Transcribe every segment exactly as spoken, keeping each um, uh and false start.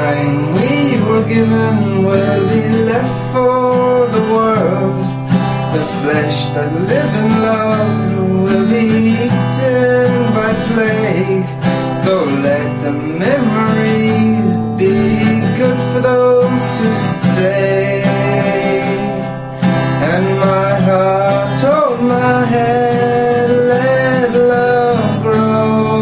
time we were given will be left for the world. The flesh that lived and loved will be eaten by plague. So let the memories be good for those who stay. And my heart told my head, let love grow.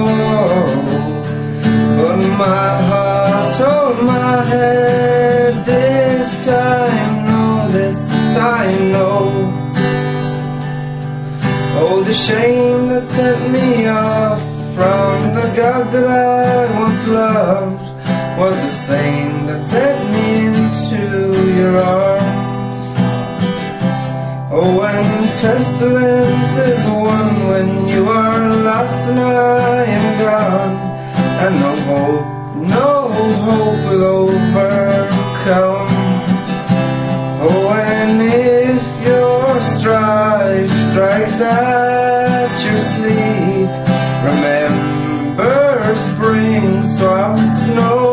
But my heart told my head, this time no, this time no. Oh, the shame that set me off from the God that I once loved was the same that set me into your arms. Oh, when pestilence is one, when you are lost and I am gone, and no hope, no hope will overcome. Oh, and if your strife strikes at your sleep, remember spring soft snow